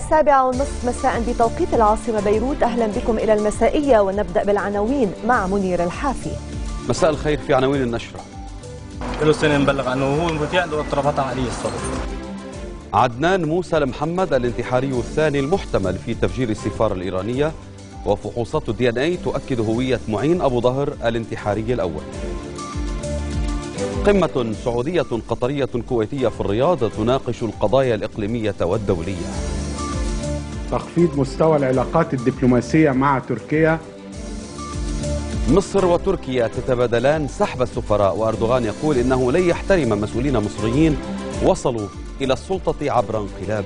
7:30 مساء بتوقيت العاصمة بيروت. أهلا بكم إلى المسائية، ونبدأ بالعناوين مع منير الحافي. مساء الخير. في عناوين النشرة: له سنة مبلغ عنه هو في عنده اضطرابات عقلية الصبر. عدنان موسى المحمد الانتحاري الثاني المحتمل في تفجير السفارة الإيرانية، وفحوصات DNA تؤكد هوية معين أبو ظهر الانتحاري الأول. قمة سعودية قطرية كويتية في الرياض تناقش القضايا الإقليمية والدولية. تخفيض مستوى العلاقات الدبلوماسية مع تركيا. مصر وتركيا تتبادلان سحب السفراء، وأردوغان يقول إنه لن يحترم مسؤولين مصريين وصلوا إلى السلطة عبر انقلاب.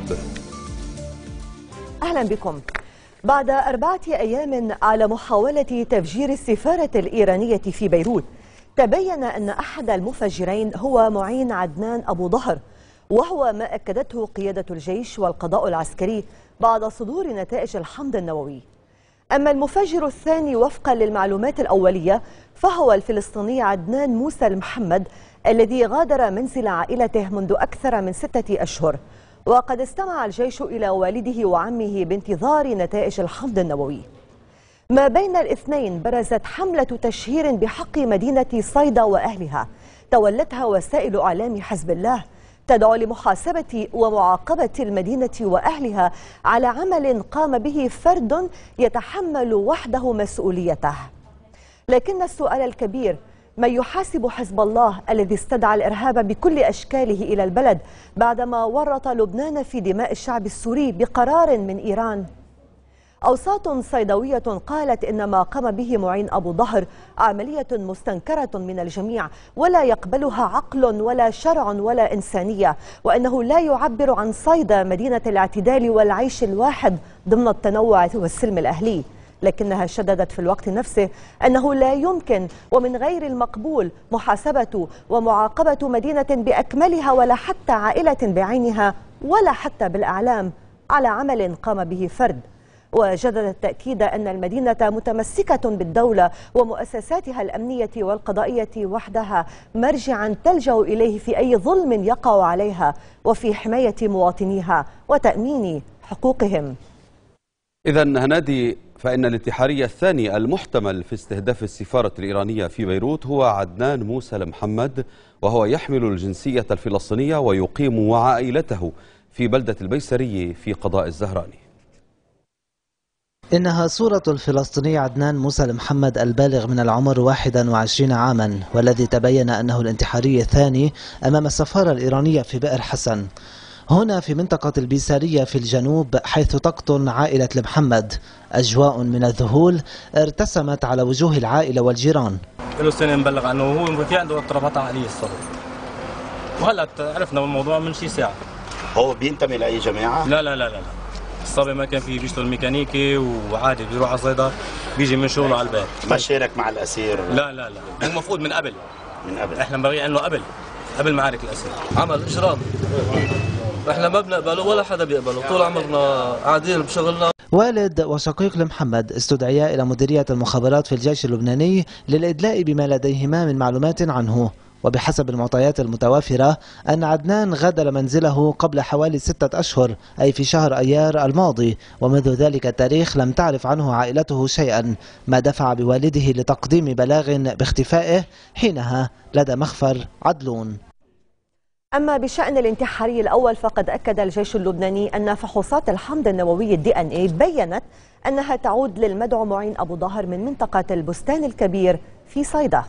أهلا بكم. بعد 4 أيام على محاولة تفجير السفارة الإيرانية في بيروت، تبين أن أحد المفجرين هو معين عدنان أبو ظهر، وهو ما أكدته قيادة الجيش والقضاء العسكري بعد صدور نتائج الحمض النووي. أما المفجر الثاني وفقا للمعلومات الأولية فهو الفلسطيني عدنان موسى المحمد، الذي غادر منزل عائلته منذ أكثر من 6 أشهر، وقد استمع الجيش إلى والده وعمه بانتظار نتائج الحمض النووي. ما بين الاثنين برزت حملة تشهير بحق مدينة صيدا وأهلها تولتها وسائل إعلام حزب الله، تدعو لمحاسبة ومعاقبة المدينة وأهلها على عمل قام به فرد يتحمل وحده مسؤوليته. لكن السؤال الكبير: من يحاسب حزب الله الذي استدعى الإرهاب بكل أشكاله إلى البلد بعدما ورط لبنان في دماء الشعب السوري بقرار من إيران؟ أوساط صيدوية قالت إن ما قام به معين أبو ظهر عملية مستنكرة من الجميع، ولا يقبلها عقل ولا شرع ولا إنسانية، وأنه لا يعبر عن صيدا مدينة الاعتدال والعيش الواحد ضمن التنوع والسلم الأهلي. لكنها شددت في الوقت نفسه أنه لا يمكن ومن غير المقبول محاسبة ومعاقبة مدينة بأكملها، ولا حتى عائلة بعينها، ولا حتى بالأعلام، على عمل قام به فرد. وجددت تأكيد أن المدينة متمسكة بالدولة ومؤسساتها الأمنية والقضائية وحدها مرجعا تلجأ إليه في أي ظلم يقع عليها، وفي حماية مواطنيها وتأمين حقوقهم. إذن هنادي، فإن الانتحاري الثاني المحتمل في استهداف السفارة الإيرانية في بيروت هو عدنان موسى المحمد، وهو يحمل الجنسية الفلسطينية ويقيم وعائلته في بلدة البيسري في قضاء الزهراني. إنها صورة الفلسطيني عدنان موسى المحمد البالغ من العمر 21 عاما، والذي تبين أنه الانتحاري الثاني أمام السفارة الإيرانية في بئر حسن، هنا في منطقة البيسارية في الجنوب، حيث تقطن عائلة المحمد. أجواء من الذهول ارتسمت على وجوه العائلة والجيران. له سنة مبلغ عنه هو في عنده اضطرابات عقلية الصبر، وهلا عرفنا بالموضوع من شي ساعة. هو بينتمي لأي جماعة؟ لا لا لا لا، الصبي ما كان فيه، بيشتغل ميكانيكي وعادي بيروح على صيدا، بيجي من شغله على البيت. ما شارك مع الأسير؟ لا لا لا، هو المفروض من قبل. من قبل؟ احنا بنبغي انه قبل معارك الأسير. عمل إجرام، احنا ما بنقبله ولا حدا بيقبله، طول عمرنا قاعدين بشغلنا. والد وشقيق لمحمد استدعيا إلى مديرية المخابرات في الجيش اللبناني للإدلاء بما لديهما من معلومات عنه. وبحسب المعطيات المتوافرة أن عدنان غادر منزله قبل حوالي 6 أشهر، أي في شهر أيار الماضي، ومنذ ذلك التاريخ لم تعرف عنه عائلته شيئا، ما دفع بوالده لتقديم بلاغ باختفائه حينها لدى مخفر عدلون. أما بشأن الانتحاري الأول فقد أكد الجيش اللبناني أن فحوصات الحمض النووي DNA بيّنت أنها تعود للمدعو معين أبو ظهر من منطقة البستان الكبير في صيدا.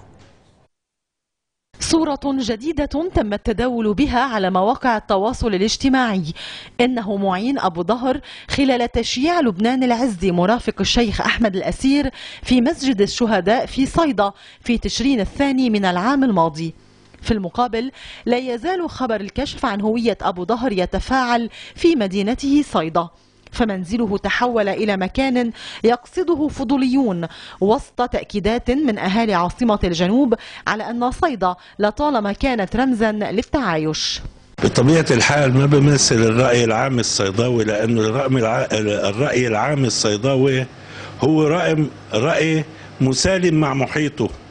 صورة جديدة تم التداول بها على مواقع التواصل الاجتماعي. إنه معين أبو ظهر خلال تشييع لبنان العزي مرافق الشيخ أحمد الأسير في مسجد الشهداء في صيدا في تشرين الثاني من العام الماضي. في المقابل لا يزال خبر الكشف عن هوية أبو ظهر يتفاعل في مدينته صيدا، فمنزله تحول إلى مكان يقصده فضوليون وسط تأكيدات من أهالي عاصمة الجنوب على أن صيدا لطالما كانت رمزا للتعايش. بطبيعة الحال ما بيمثل الرأي العام الصيداوي، لأن الرأي العام الصيداوي هو رأي مسالم مع محيطه،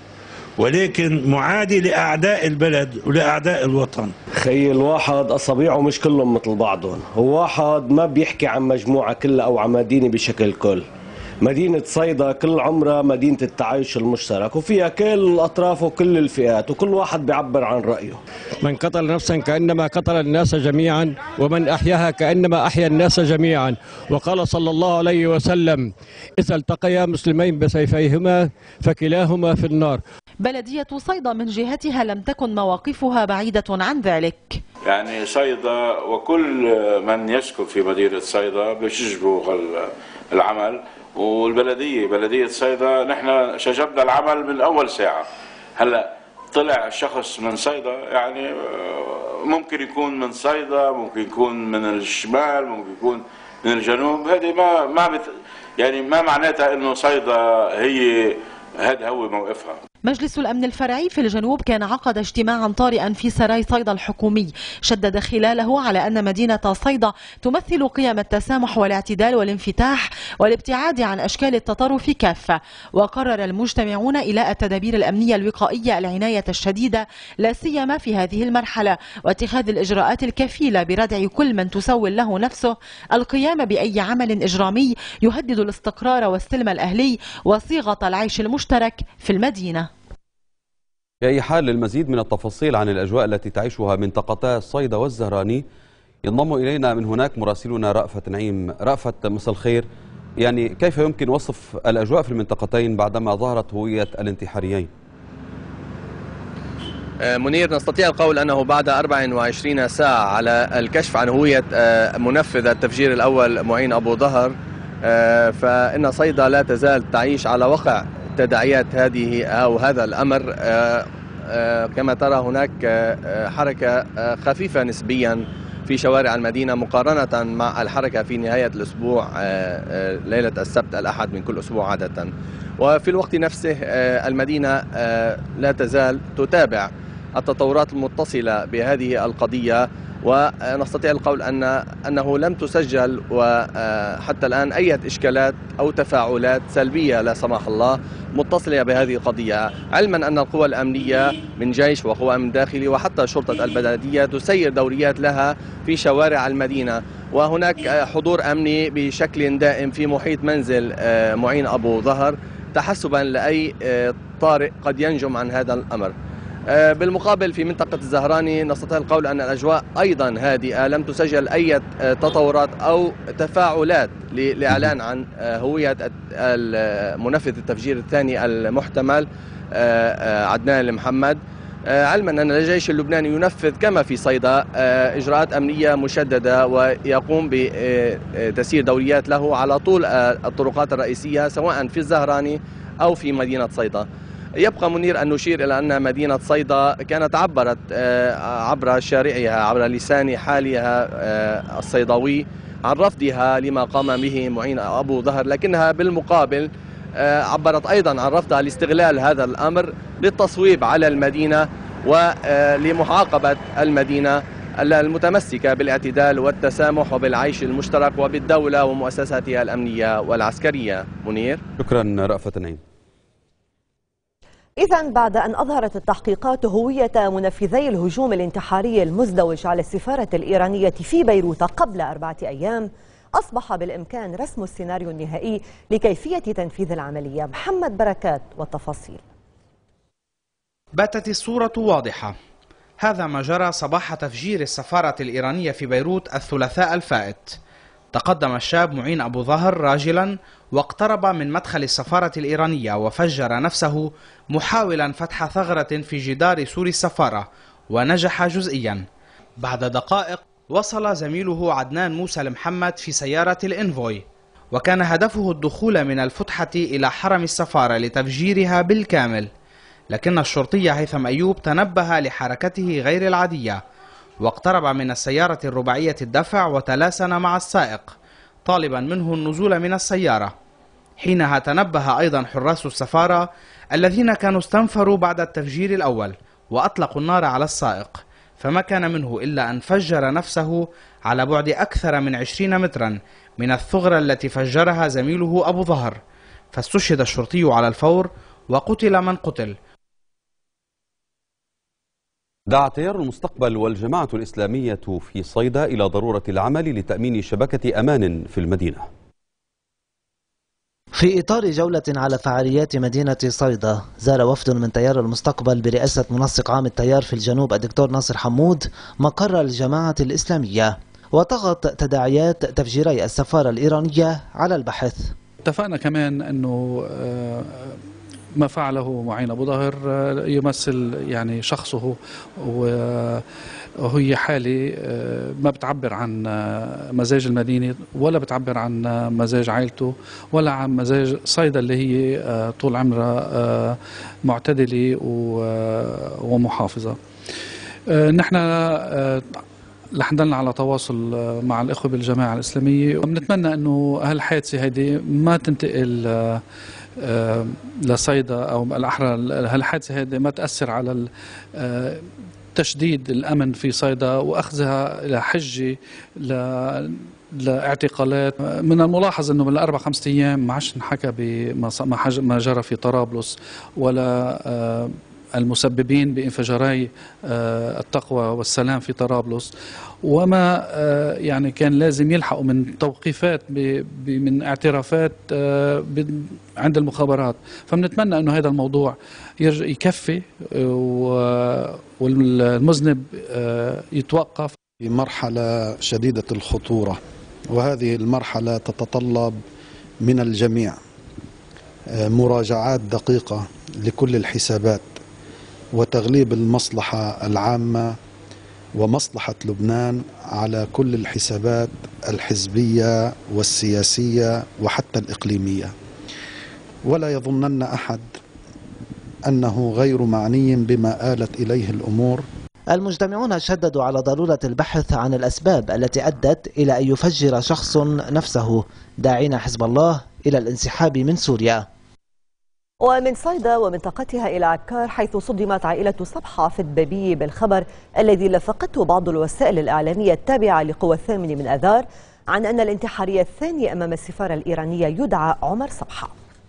ولكن معادي لأعداء البلد ولأعداء الوطن. خي الواحد أصابيعه مش كلهم مثل بعضهم، هو واحد ما بيحكي عن مجموعة كلها أو عن مدينة بشكل كل. مدينة صيدا كل عمرها مدينة التعايش المشترك وفيها كل الأطراف وكل الفئات وكل واحد بيعبر عن رأيه. من قتل نفسا كأنما قتل الناس جميعا ومن أحياها كأنما أحيا الناس جميعا، وقال صلى الله عليه وسلم: إذا التقيا مسلمين بسيفيهما فكلاهما في النار. بلدية صيدا من جهتها لم تكن مواقفها بعيدة عن ذلك. يعني صيدا وكل من يسكن في مدينة صيدا بيشجبوا العمل، والبلدية بلدية صيدا نحن شجبنا العمل من أول ساعة. هلا طلع شخص من صيدا، يعني ممكن يكون من صيدا، ممكن يكون من الشمال، ممكن يكون من الجنوب. هذه يعني ما معناتها إنه صيدا هي هذا هو موقفها. مجلس الأمن الفرعي في الجنوب كان عقد اجتماعا طارئا في سراي صيدا الحكومي، شدد خلاله على أن مدينة صيدا تمثل قيم التسامح والاعتدال والانفتاح والابتعاد عن أشكال التطرف كافة. وقرر المجتمعون إلاء التدابير الأمنية الوقائية العناية الشديدة لا سيما في هذه المرحلة، واتخاذ الإجراءات الكفيلة بردع كل من تسول له نفسه القيام بأي عمل إجرامي يهدد الاستقرار والسلم الأهلي وصيغة العيش المشترك في المدينة. في أي حال للمزيد من التفاصيل عن الأجواء التي تعيشها منطقتا صيدا والزهراني ينضم إلينا من هناك مراسلنا رأفت نعيم. رأفت، مساء الخير. يعني كيف يمكن وصف الأجواء في المنطقتين بعدما ظهرت هوية الانتحاريين؟ منير، نستطيع القول أنه بعد 24 ساعة على الكشف عن هوية منفذ التفجير الأول معين أبو ظهر، فإن صيدا لا تزال تعيش على وقع تداعيات هذه أو هذا الأمر. كما ترى هناك حركة خفيفة نسبيا في شوارع المدينة مقارنة مع الحركة في نهاية الأسبوع، ليلة السبت الأحد من كل أسبوع عادة. وفي الوقت نفسه المدينة لا تزال تتابع التطورات المتصلة بهذه القضية، ونستطيع القول أنه لم تسجل وحتى الآن أي إشكالات أو تفاعلات سلبية لا سمح الله متصلة بهذه القضية، علما أن القوى الأمنية من جيش وقوى من داخلي وحتى شرطة البلدية تسير دوريات لها في شوارع المدينة، وهناك حضور أمني بشكل دائم في محيط منزل معين أبو ظهر تحسبا لأي طارئ قد ينجم عن هذا الأمر. بالمقابل في منطقة الزهراني نستطيع القول أن الأجواء أيضا هادئة، لم تسجل أي تطورات أو تفاعلات للإعلان عن هوية منفذ التفجير الثاني المحتمل عدنان المحمد، علما أن الجيش اللبناني ينفذ كما في صيدا إجراءات أمنية مشددة ويقوم بتسيير دوريات له على طول الطرقات الرئيسية سواء في الزهراني أو في مدينة صيدا. يبقى منير أن نشير إلى أن مدينة صيدا كانت عبرت عبر شارعها عبر لسان حالها الصيداوي عن رفضها لما قام به معين أبو ظهر، لكنها بالمقابل عبرت أيضا عن رفضها لاستغلال هذا الأمر للتصويب على المدينة ولمعاقبة المدينة المتمسكة بالاعتدال والتسامح وبالعيش المشترك وبالدولة ومؤسساتها الأمنية والعسكرية. منير، شكرا رأفت نعيم. إذا بعد أن أظهرت التحقيقات هوية منفذي الهجوم الانتحاري المزدوج على السفارة الإيرانية في بيروت قبل 4 أيام، أصبح بالإمكان رسم السيناريو النهائي لكيفية تنفيذ العملية. محمد بركات والتفاصيل. باتت الصورة واضحة. هذا ما جرى صباح تفجير السفارة الإيرانية في بيروت الثلاثاء الفائت. تقدم الشاب معين أبو ظهر راجلا واقترب من مدخل السفارة الإيرانية وفجر نفسه محاولا فتح ثغرة في جدار سور السفارة، ونجح جزئيا. بعد دقائق وصل زميله عدنان موسى المحمد في سيارة الإنفوي، وكان هدفه الدخول من الفتحة إلى حرم السفارة لتفجيرها بالكامل، لكن الشرطي هيثم أيوب تنبه لحركته غير العادية واقترب من السيارة الرباعية الدفع وتلاسن مع السائق طالبا منه النزول من السيارة. حينها تنبه أيضا حراس السفارة الذين كانوا استنفروا بعد التفجير الأول وأطلقوا النار على السائق، فما كان منه إلا أن فجر نفسه على بعد أكثر من 20 مترا من الثغرة التي فجرها زميله أبو ظهر، فاستشهد الشرطي على الفور وقتل من قتل. دعا تيار المستقبل والجماعة الإسلامية في صيدا إلى ضرورة العمل لتأمين شبكة أمان في المدينة. في إطار جولة على فعاليات مدينة صيدا، زار وفد من تيار المستقبل برئاسة منسق عام التيار في الجنوب الدكتور ناصر حمود مقر الجماعة الإسلامية، وطغت تداعيات تفجيري السفارة الإيرانية على البحث. اتفقنا كمان أنه ما فعله معين أبو ظهر يمثل يعني شخصه، وهي حالة ما بتعبر عن مزاج المدينة ولا بتعبر عن مزاج عائلته ولا عن مزاج صيدا اللي هي طول عمرها معتدلة ومحافظة. نحن رح نضلنا على تواصل مع الإخوة بالجماعة الإسلامية، وبنتمنى أنه هالحادثة هيدي ما تنتقل لصيدا، أو الأحرى هالحادثة هذه ما تأثر على تشديد الأمن في صيدا وأخذها إلى حجة لاعتقالات. من الملاحظ أنه من 4-5 أيام ما عادش نحكى بما جرى في طرابلس ولا المسببين بانفجاري التقوى والسلام في طرابلس، وما يعني كان لازم يلحقوا من توقيفات من اعترافات عند المخابرات. فبنتمنى انه هذا الموضوع يكفي والمذنب يتوقف. في مرحلة شديدة الخطورة، وهذه المرحلة تتطلب من الجميع مراجعات دقيقة لكل الحسابات وتغليب المصلحة العامة ومصلحة لبنان على كل الحسابات الحزبية والسياسية وحتى الإقليمية، ولا يظنن أحد أنه غير معني بما آلت إليه الأمور. المجتمعون شددوا على ضرورة البحث عن الأسباب التي أدت إلى أن يفجر شخص نفسه، داعين حزب الله إلى الانسحاب من سوريا. ومن صيدا ومنطقتها إلى عكار، حيث صدمت عائلة صبحة في الدبي بالخبر الذي لفقته بعض الوسائل الإعلامية التابعة لقوى 8 من آذار عن أن الانتحاري الثاني أمام السفارة الإيرانية يدعى عمر صبحة.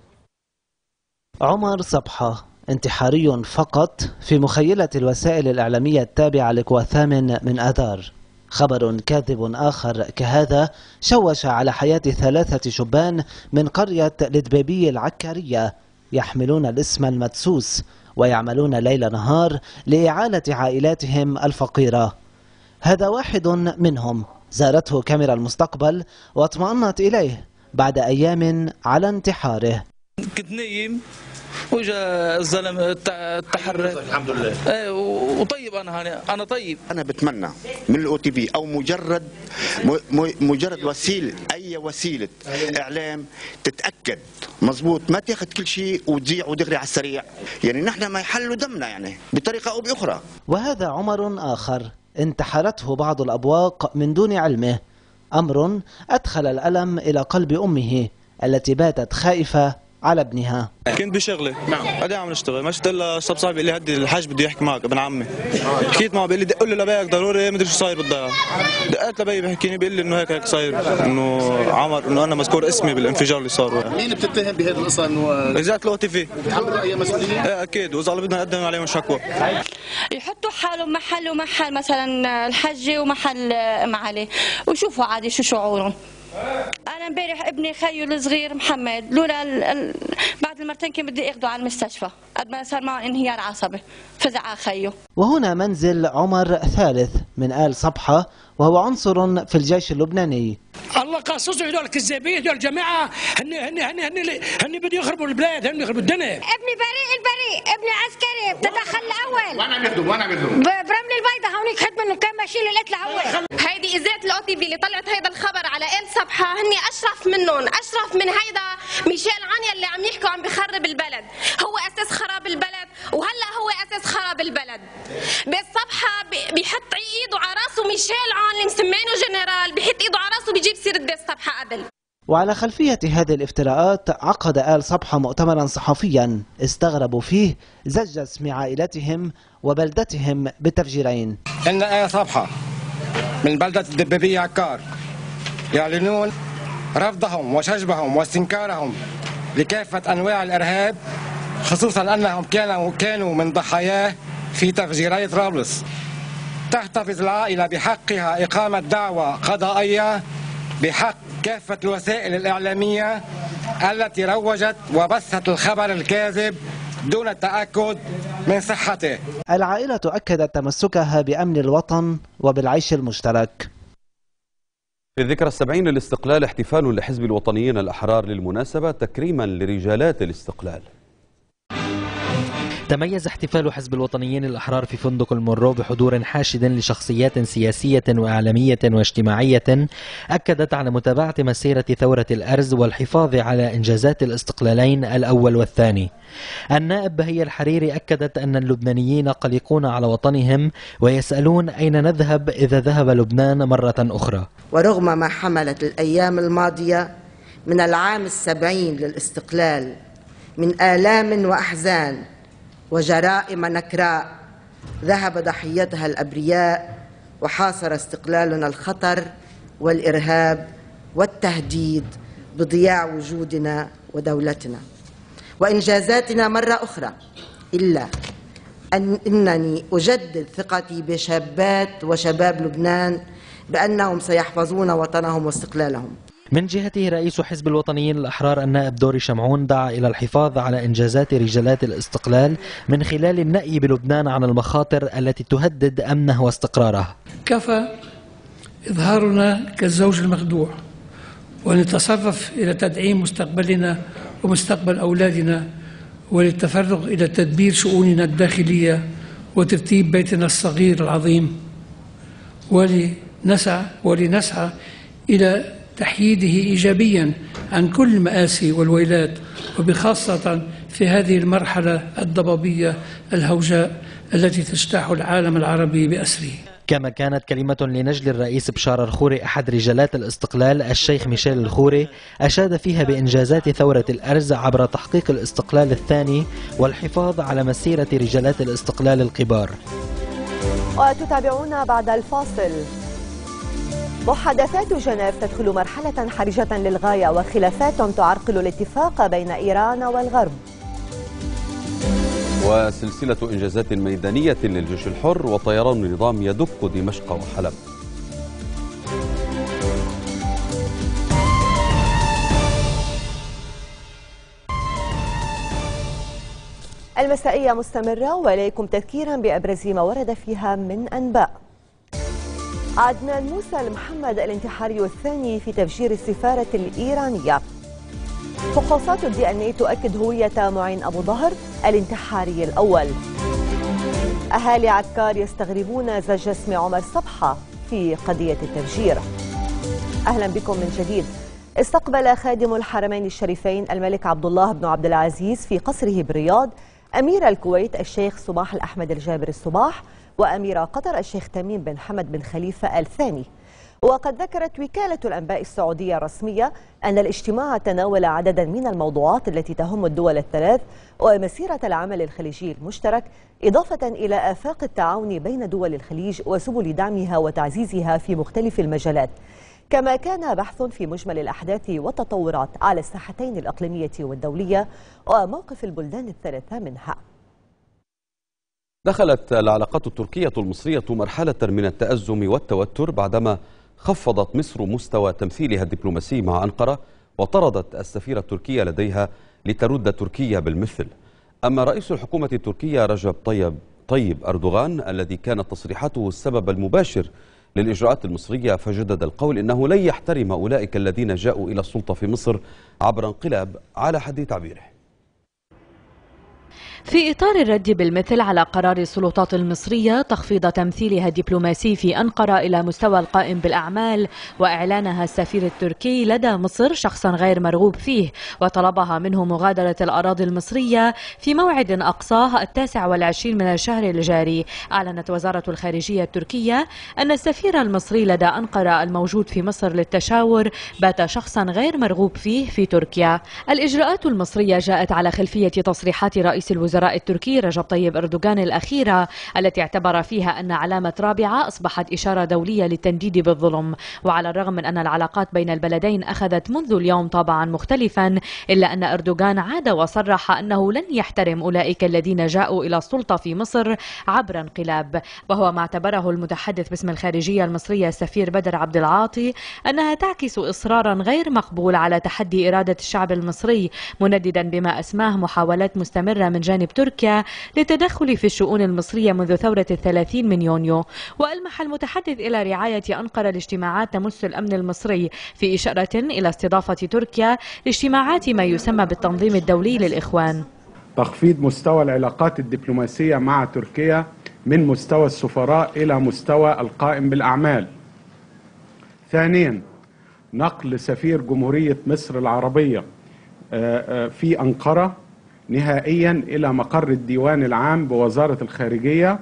عمر صبحة انتحاري فقط في مخيلة الوسائل الإعلامية التابعة لقوى 8 من آذار. خبر كاذب آخر كهذا شوش على حياة 3 شبان من قرية الدبيبي العكارية يحملون الاسم المدسوس ويعملون ليل نهار لإعالة عائلاتهم الفقيرة. هذا واحد منهم زارته كاميرا المستقبل واطمأنت إليه بعد أيام على انتحاره. كنت نايم وجا الزلمه تحرك الحمد لله. وطيب انا طيب. انا بتمنى من الاو تي في او مجرد اي وسيله اعلام تتاكد مزبوط، ما تاخذ كل شيء وتذيع ودغري على السريع، يعني نحن ما يحلوا دمنا يعني بطريقه او باخرى. وهذا عمر آخر انتحرته بعض الأبواق من دون علمه، أمر أدخل الألم إلى قلب أمه التي باتت خائفة على ابنها. كنت بشغلي قاعد عم نشتغل، ما شفت الا صاحب صاحبي اللي هدي الحاج بده يحكي معك ابن عمي. حكيت معه بيقول لي دق له لبيك ضروري، ما ادري شو صاير بالضيعه. دقيت لبي بيحكيني بيقول لي انه هيك صاير، انه عمر انه انا مذكور اسمي بالانفجار اللي صار. مين بتتهم بهذه القصه؟ انه اذاعه الاو تي في بتحملوا اي مسؤوليه؟ ايه اكيد، واذا بدنا نقدم عليهم شكوى. يحطوا حالهم محل ومحل مثلا الحجه ومحل ام علي وشوفوا عادي شو شعورهم. أنا امبارح ابني خيو الصغير محمد لولا بعد المرتين كان بدي اخذه على المستشفى قد ما صار معه انهيار عصبي فزع على خيو. وهنا منزل عمر ثالث من آل صبحة، وهو عنصر في الجيش اللبناني. الله قصصوا هذول الكذابين، هذول الجماعه هن بده يخربوا البلاد، هن يخربوا الدنيا. ابني بريء البريء، ابني عسكري بتدخل الاول. وانا عم يخدم برملي البيضه هونيك خد منه كان ماشي لي القتله اول. هيدي اذاعه الاو تي في اللي طلعت هيدا الخبر على آل صبحة هني اشرف منهم، اشرف من هيدا ميشيل عنيا اللي عم يحكوا عم بخرب البلد. هو اساس خراب البلد وهلا هو اساس خراب البلد. بالصبحة بيحط ايده على راسه ميشيل عن اللي مسمينه جنرال، بيحط ايده على راسه بيجيب سيره بالصبحة قبل. وعلى خلفية هذه الافتراءات عقد آل صبحة مؤتمرا صحفيا استغربوا فيه زج اسم عائلتهم وبلدتهم بالتفجيرين. إن آل صبحة من بلدة الدبيبية عكار يعلنون رفضهم وشجبهم واستنكارهم لكافة أنواع الإرهاب، خصوصا أنهم كانوا من ضحاياه في تفجيري طرابلس. تحتفظ العائلة بحقها إقامة دعوى قضائية بحق كافة الوسائل الإعلامية التي روجت وبثت الخبر الكاذب دون التأكد من صحته. العائلة أكدت تمسكها بأمن الوطن وبالعيش المشترك. في الذكرى 70 للاستقلال احتفال لحزب الوطنيين الأحرار للمناسبة تكريما لرجالات الاستقلال. تميز احتفال حزب الوطنيين الأحرار في فندق المونرو بحضور حاشد لشخصيات سياسية وإعلامية واجتماعية أكدت على متابعة مسيرة ثورة الأرز والحفاظ على إنجازات الاستقلالين الأول والثاني. النائب بهية الحريري أكدت أن اللبنانيين قلقون على وطنهم ويسألون أين نذهب إذا ذهب لبنان مرة أخرى. ورغم ما حملت الأيام الماضية من العام 70 للاستقلال من آلام وأحزان وجرائم نكراء ذهب ضحيتها الأبرياء، وحاصر استقلالنا الخطر والإرهاب والتهديد بضياع وجودنا ودولتنا وإنجازاتنا مرة أخرى، إلا أنني أجدد ثقتي بشابات وشباب لبنان بأنهم سيحفظون وطنهم واستقلالهم. من جهته رئيس حزب الوطنيين الأحرار النائب دوري شمعون دعا إلى الحفاظ على إنجازات رجالات الاستقلال من خلال النأي بلبنان عن المخاطر التي تهدد أمنه واستقراره. كفى إظهارنا كالزوج المخدوع، ونتصرف إلى تدعيم مستقبلنا ومستقبل أولادنا، وللتفرغ إلى تدبير شؤوننا الداخلية وترتيب بيتنا الصغير العظيم، ولنسعى إلى تحييده إيجابيا عن كل المآسي والويلات، وبخاصة في هذه المرحلة الضبابية الهوجاء التي تجتاح العالم العربي بأسره. كما كانت كلمة لنجل الرئيس بشار الخوري أحد رجالات الاستقلال الشيخ ميشيل الخوري أشاد فيها بإنجازات ثورة الأرز عبر تحقيق الاستقلال الثاني والحفاظ على مسيرة رجالات الاستقلال الكبار. وتتابعون بعد الفاصل. محادثات جنيف تدخل مرحلة حرجة للغاية وخلافات تعرقل الاتفاق بين إيران والغرب. وسلسلة إنجازات ميدانية للجيش الحر وطيران النظام يدق دمشق وحلب. المسائية مستمرة وإليكم تذكيرا بأبرز ما ورد فيها من أنباء. عدنان موسى المحمد الانتحاري الثاني في تفجير السفارة الإيرانية. فحوصات DNA تؤكد هوية معين أبو ظهر الانتحاري الأول. أهالي عكار يستغربون زج اسم عمر صبحة في قضية التفجير. أهلا بكم من جديد. استقبل خادم الحرمين الشريفين الملك عبد الله بن عبد العزيز في قصره بالرياض أمير الكويت الشيخ صباح الأحمد الجابر الصباح وأمير قطر الشيخ تميم بن حمد بن خليفة الثاني. وقد ذكرت وكالة الأنباء السعودية الرسمية أن الاجتماع تناول عددا من الموضوعات التي تهم الدول الثلاث ومسيرة العمل الخليجي المشترك، إضافة إلى آفاق التعاون بين دول الخليج وسبل دعمها وتعزيزها في مختلف المجالات. كما كان بحث في مجمل الأحداث والتطورات على الساحتين الإقليمية والدولية وموقف البلدان الثلاثة منها. دخلت العلاقات التركية المصرية مرحلة من التأزم والتوتر بعدما خفضت مصر مستوى تمثيلها الدبلوماسي مع أنقرة وطردت السفير التركي لديها لترد تركيا بالمثل. أما رئيس الحكومة التركية رجب طيب أردوغان الذي كانت تصريحاته السبب المباشر للإجراءات المصرية فجدد القول إنه لن يحترم أولئك الذين جاءوا إلى السلطة في مصر عبر انقلاب على حد تعبيره. في إطار الرد بالمثل على قرار السلطات المصرية تخفيض تمثيلها الدبلوماسي في أنقرة إلى مستوى القائم بالأعمال وإعلانها السفير التركي لدى مصر شخصا غير مرغوب فيه وطلبها منه مغادرة الأراضي المصرية في موعد أقصاه 29 من الشهر الجاري، أعلنت وزارة الخارجية التركية أن السفير المصري لدى أنقرة الموجود في مصر للتشاور بات شخصا غير مرغوب فيه في تركيا. الإجراءات المصرية جاءت على خلفية تصريحات رئيس الوزراء الوزراء التركي رجب طيب أردوغان الأخيرة، التي اعتبر فيها أن علامة رابعة أصبحت إشارة دولية للتنديد بالظلم. وعلى الرغم من أن العلاقات بين البلدين أخذت منذ اليوم طابعا مختلفا، إلا أن أردوغان عاد وصرح أنه لن يحترم أولئك الذين جاءوا إلى السلطة في مصر عبر انقلاب، وهو ما اعتبره المتحدث باسم الخارجية المصرية السفير بدر عبد العاطي أنها تعكس إصرارا غير مقبول على تحدي إرادة الشعب المصري، منددا بما أسماه محاولات مستمرة من جانب تركيا للتدخل في الشؤون المصرية منذ ثورة 30 من يونيو. وألمح المتحدث إلى رعاية أنقرة لاجتماعات تمس الأمن المصري، في إشارة إلى استضافة تركيا لاجتماعات ما يسمى بالتنظيم الدولي للإخوان. تخفيض مستوى العلاقات الدبلوماسية مع تركيا من مستوى السفراء إلى مستوى القائم بالأعمال. ثانيا، نقل سفير جمهورية مصر العربية في أنقرة نهائيا إلى مقر الديوان العام بوزارة الخارجية،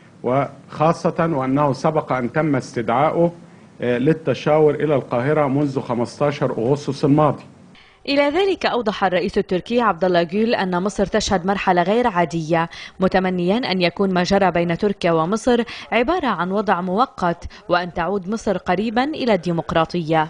وخاصة وأنه سبق أن تم استدعائه للتشاور إلى القاهرة منذ 15 أغسطس الماضي. إلى ذلك أوضح الرئيس التركي عبد الله جول أن مصر تشهد مرحلة غير عادية، متمنيا أن يكون ما جرى بين تركيا ومصر عبارة عن وضع مؤقت، وأن تعود مصر قريبا إلى الديمقراطية.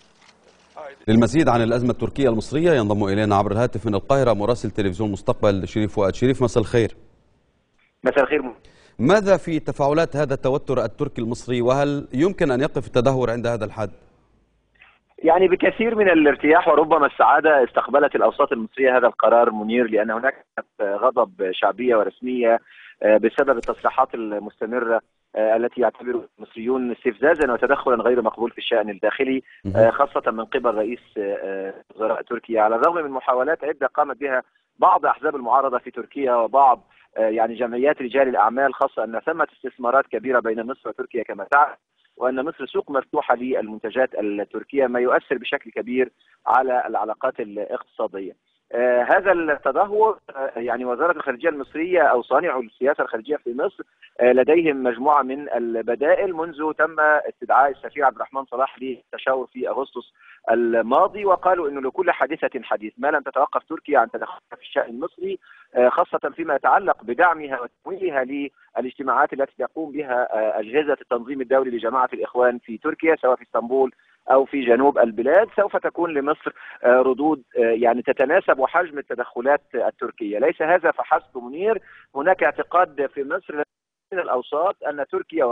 للمزيد عن الأزمة التركية المصرية ينضم إلينا عبر الهاتف من القاهرة مراسل تلفزيون مستقبل شريف فؤاد. شريف، مساء الخير. مساء الخير. ماذا في تفاعلات هذا التوتر التركي المصري، وهل يمكن أن يقف التدهور عند هذا الحد؟ يعني بكثير من الارتياح وربما السعادة استقبلت الأوساط المصرية هذا القرار منير، لأن هناك غضب شعبية ورسمية بسبب التصريحات المستمرة التي يعتبر المصريون استفزازا وتدخلا غير مقبول في الشأن الداخلي، خاصة من قبل رئيس وزراء تركيا، على الرغم من محاولات عدة قامت بها بعض أحزاب المعارضة في تركيا وبعض يعني جمعيات رجال الأعمال، خاصة أن ثمة استثمارات كبيرة بين مصر وتركيا كما تعرف، وأن مصر سوق مفتوحة للمنتجات التركية، ما يؤثر بشكل كبير على العلاقات الاقتصادية. هذا التدهور يعني وزارة الخارجية المصرية أو صانع السياسة الخارجية في مصر لديهم مجموعة من البدائل منذ تم استدعاء السفير عبد الرحمن صلاح للتشاور في أغسطس الماضي، وقالوا أنه لكل حادثة حديث، ما لم تتوقف تركيا عن تدخلها في الشأن المصري، خاصة فيما يتعلق بدعمها وتمويلها للاجتماعات التي تقوم بها أجهزة التنظيم الدولي لجماعة الإخوان في تركيا سواء في اسطنبول أو في جنوب البلاد، سوف تكون لمصر ردود يعني تتناسب وحجم التدخلات التركية. ليس هذا فحسب منير، هناك اعتقاد في مصر من الأوساط أن تركيا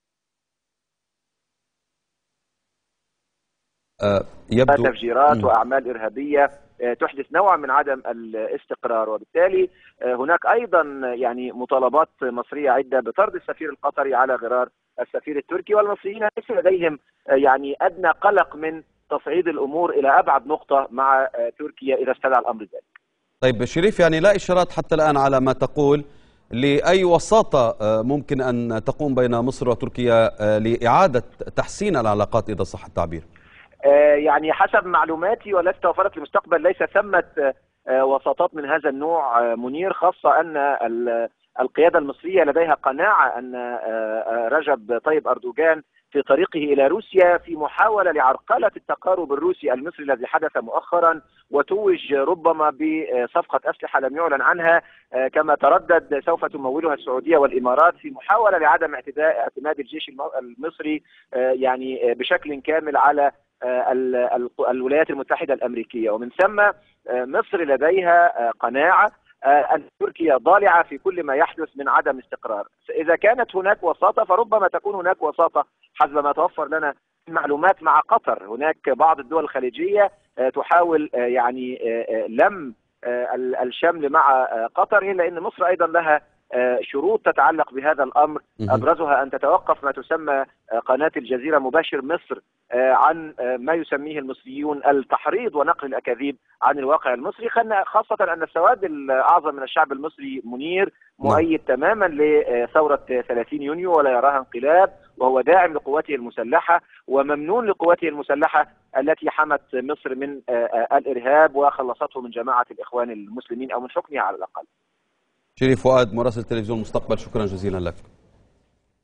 يبدو تفجيرات وأعمال إرهابية تحدث نوع من عدم الاستقرار، وبالتالي هناك أيضا يعني مطالبات مصرية عدة بطرد السفير القطري على غرار السفير التركي، والمصريين ليس لديهم يعني أدنى قلق من تصعيد الأمور إلى أبعد نقطة مع تركيا إذا استدعى الأمر ذلك. طيب شريف، يعني لا إشارات حتى الآن على ما تقول لأي وساطة ممكن أن تقوم بين مصر وتركيا لإعادة تحسين العلاقات إذا صح التعبير؟ يعني حسب معلوماتي والتي توفرت للمستقبل ليس ثمة وساطات من هذا النوع منير، خاصة أن القيادة المصرية لديها قناعة أن رجب طيب أردوغان في طريقه إلى روسيا في محاولة لعرقلة التقارب الروسي المصري الذي حدث مؤخرا، وتوج ربما بصفقة أسلحة لم يعلن عنها كما تردد سوف تمولها السعودية والإمارات في محاولة لعدم اعتماد الجيش المصري يعني بشكل كامل على الولايات المتحدة الأمريكية. ومن ثم مصر لديها قناعة أن تركيا ضالعة في كل ما يحدث من عدم استقرار. إذا كانت هناك وساطة فربما تكون هناك وساطة حسب ما توفر لنا معلومات مع قطر. هناك بعض الدول الخليجية تحاول يعني لم الشمل مع قطر، إلا أن مصر أيضا لها شروط تتعلق بهذا الأمر، أبرزها أن تتوقف ما تسمى قناة الجزيرة مباشر مصر عن ما يسميه المصريون التحريض ونقل الأكاذيب عن الواقع المصري، خاصة أن السواد الأعظم من الشعب المصري منير مؤيد تماما لثورة 30 يونيو ولا يراها انقلاب، وهو داعم لقواته المسلحة وممنون لقواته المسلحة التي حمت مصر من الإرهاب وخلصته من جماعة الإخوان المسلمين أو من حكمها على الأقل. شريف فؤاد مراسل تلفزيون مستقبل، شكرا جزيلا لك.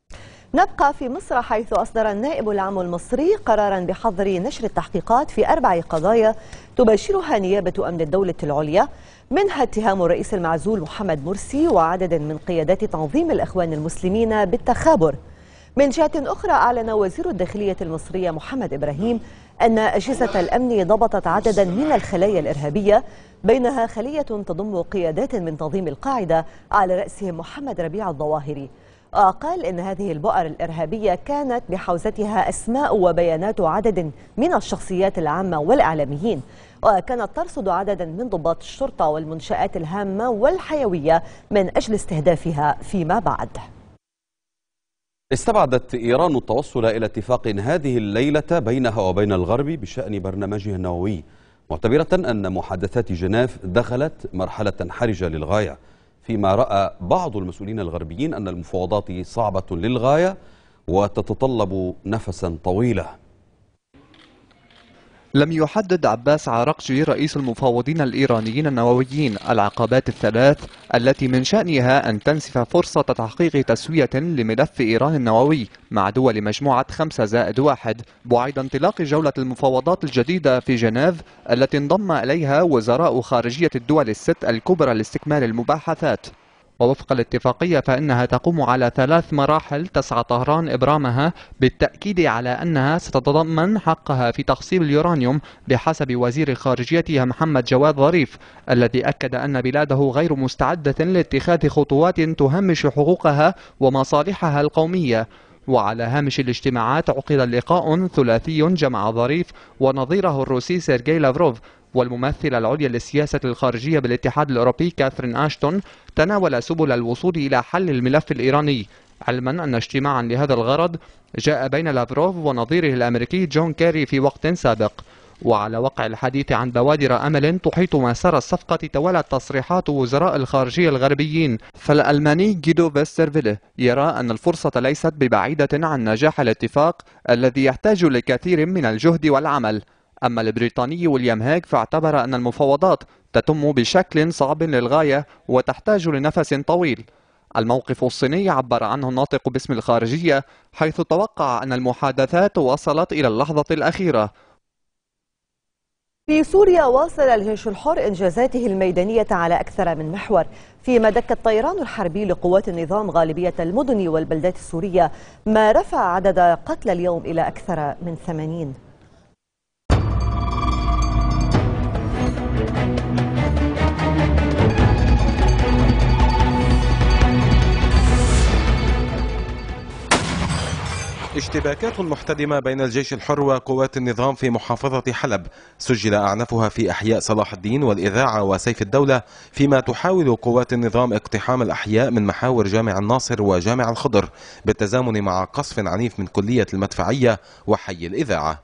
نبقى في مصر، حيث أصدر النائب العام المصري قرارا بحظر نشر التحقيقات في 4 قضايا تباشرها نيابة أمن الدولة العليا، منها اتهام الرئيس المعزول محمد مرسي وعدد من قيادات تنظيم الإخوان المسلمين بالتخابر. من جهة أخرى، أعلن وزير الداخلية المصري محمد إبراهيم أن أجهزة الأمن ضبطت عددا من الخلايا الإرهابية، بينها خلية تضم قيادات من تنظيم القاعدة على رأسهم محمد ربيع الظواهري. وقال إن هذه البؤر الإرهابية كانت بحوزتها أسماء وبيانات عدد من الشخصيات العامة والإعلاميين، وكانت ترصد عددا من ضباط الشرطة والمنشآت الهامة والحيوية من أجل استهدافها فيما بعد. استبعدت إيران التوصل إلى اتفاق هذه الليلة بينها وبين الغرب بشأن برنامجها النووي، معتبرة أن محادثات جنيف دخلت مرحلة حرجة للغاية، فيما رأى بعض المسؤولين الغربيين أن المفاوضات صعبة للغاية وتتطلب نفسا طويلا. لم يحدد عباس عراقجي رئيس المفاوضين الإيرانيين النوويين العقبات الثلاث التي من شأنها أن تنسف فرصة تحقيق تسوية لملف إيران النووي مع دول مجموعة 5+1 بعد انطلاق جولة المفاوضات الجديدة في جنيف، التي انضم إليها وزراء خارجية الدول الست الكبرى لاستكمال المباحثات. ووفق الاتفاقية فإنها تقوم على 3 مراحل تسعى طهران إبرامها، بالتأكيد على أنها ستتضمن حقها في تخصيب اليورانيوم بحسب وزير خارجيتها محمد جواد ظريف، الذي أكد أن بلاده غير مستعدة لاتخاذ خطوات تهمش حقوقها ومصالحها القومية. وعلى هامش الاجتماعات عقد لقاء ثلاثي جمع ظريف ونظيره الروسي سيرجي لافروف والممثلة العليا للسياسة الخارجية بالاتحاد الأوروبي كاثرين أشتون، تناول سبل الوصول إلى حل الملف الإيراني، علما أن اجتماعا لهذا الغرض جاء بين لافروف ونظيره الأمريكي جون كيري في وقت سابق. وعلى وقع الحديث عن بوادر أمل تحيط مسار الصفقة، توالت تصريحات وزراء الخارجية الغربيين، فالألماني غيدو فيسترفيله يرى أن الفرصة ليست ببعيدة عن نجاح الاتفاق الذي يحتاج لكثير من الجهد والعمل. أما البريطاني ويليام هيغ فاعتبر أن المفاوضات تتم بشكل صعب للغاية وتحتاج لنفس طويل. الموقف الصيني عبر عنه الناطق باسم الخارجية، حيث توقع أن المحادثات وصلت إلى اللحظة الأخيرة. في سوريا واصل الجيش الحر إنجازاته الميدانية على أكثر من محور، فيما دك الطيران الحربي لقوات النظام غالبية المدن والبلدات السورية، ما رفع عدد قتلى اليوم إلى أكثر من 80. اشتباكات محتدمة بين الجيش الحر وقوات النظام في محافظة حلب سجل أعنفها في أحياء صلاح الدين والإذاعة وسيف الدولة، فيما تحاول قوات النظام اقتحام الأحياء من محاور جامع الناصر وجامع الخضر بالتزامن مع قصف عنيف من كلية المدفعية وحي الإذاعة.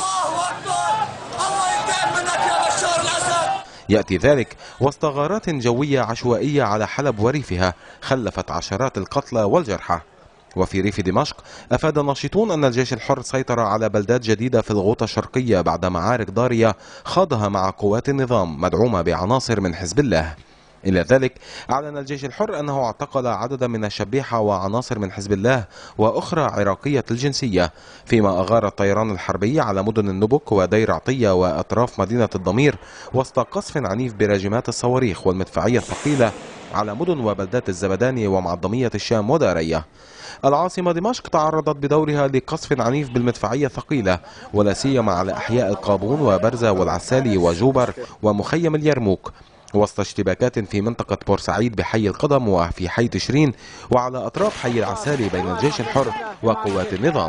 يأتي ذلك وسط غارات جوية عشوائية على حلب وريفها خلفت عشرات القتلى والجرحى. وفي ريف دمشق أفاد ناشطون أن الجيش الحر سيطر على بلدات جديدة في الغوطة الشرقية بعد معارك ضارية خاضها مع قوات النظام مدعومة بعناصر من حزب الله. إلى ذلك أعلن الجيش الحر أنه اعتقل عددا من الشبيحة وعناصر من حزب الله وأخرى عراقية الجنسية، فيما أغار الطيران الحربي على مدن النبك ودير عطية وأطراف مدينة الضمير وسط قصف عنيف براجمات الصواريخ والمدفعية الثقيلة على مدن وبلدات الزبداني ومعظمية الشام ودارية. العاصمة دمشق تعرضت بدورها لقصف عنيف بالمدفعية الثقيلة، ولا سيما على أحياء القابون وبرزة والعسالي وجوبر ومخيم اليرموك، وسط اشتباكات في منطقة بورسعيد بحي القدم وفي حي تشرين وعلى أطراف حي العسالي بين الجيش الحر وقوات النظام.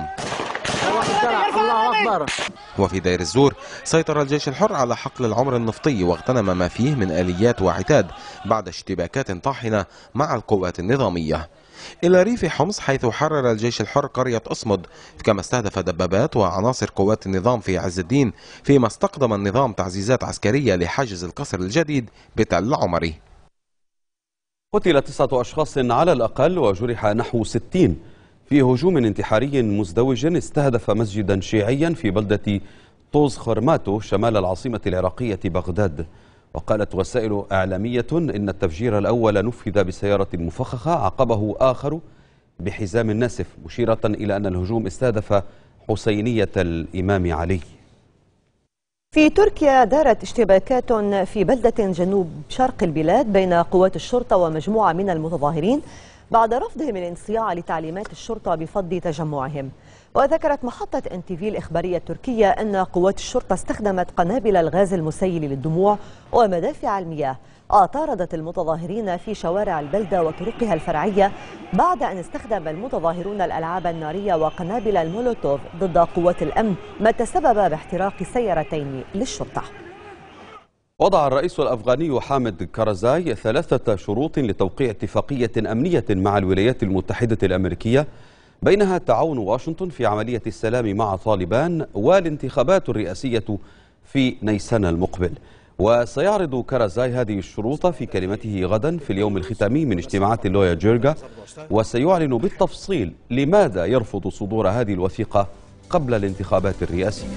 وفي دير الزور سيطر الجيش الحر على حقل العمر النفطي واغتنم ما فيه من آليات وعتاد بعد اشتباكات طاحنة مع القوات النظامية. إلى ريف حمص حيث حرر الجيش الحر قرية أصمد، كما استهدف دبابات وعناصر قوات النظام في عز الدين، فيما استقدم النظام تعزيزات عسكرية لحاجز القصر الجديد بتل العمري. قتل 9 أشخاص على الأقل وجرح نحو 60 في هجوم انتحاري مزدوج استهدف مسجدا شيعيا في بلدة طوز خرماتو شمال العاصمة العراقية بغداد. وقالت وسائل إعلامية إن التفجير الأول نفذ بسيارة مفخخة عقبه آخر بحزام ناسف، مشيرة إلى أن الهجوم استهدف حسينية الإمام علي. في تركيا دارت اشتباكات في بلدة جنوب شرق البلاد بين قوات الشرطة ومجموعة من المتظاهرين بعد رفضهم الانصياع لتعليمات الشرطة بفض تجمعهم. وذكرت محطة NTV الإخبارية التركية أن قوات الشرطة استخدمت قنابل الغاز المسيل للدموع ومدافع المياه طاردت المتظاهرين في شوارع البلدة وطرقها الفرعية بعد أن استخدم المتظاهرون الألعاب النارية وقنابل المولوتوف ضد قوات الأمن، ما تسبب باحتراق سيارتين للشرطة. وضع الرئيس الأفغاني حامد كارزاي 3 شروط لتوقيع اتفاقية أمنية مع الولايات المتحدة الأمريكية، بينها تعاون واشنطن في عملية السلام مع طالبان والانتخابات الرئاسية في نيسان المقبل. وسيعرض كارزاي هذه الشروط في كلمته غدا في اليوم الختامي من اجتماعات اللويا جيرجا، وسيعلن بالتفصيل لماذا يرفض صدور هذه الوثيقة قبل الانتخابات الرئاسية.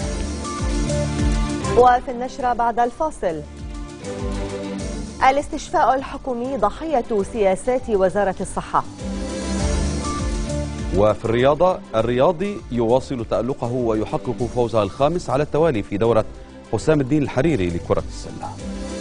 وفي النشرة بعد الفاصل، الاستشفاء الحكومي ضحية سياسات وزارة الصحة. وفي الرياضة، الرياضي يواصل تألقه ويحقق فوزه الخامس على التوالي في دورة حسام الدين الحريري لكرة السلة.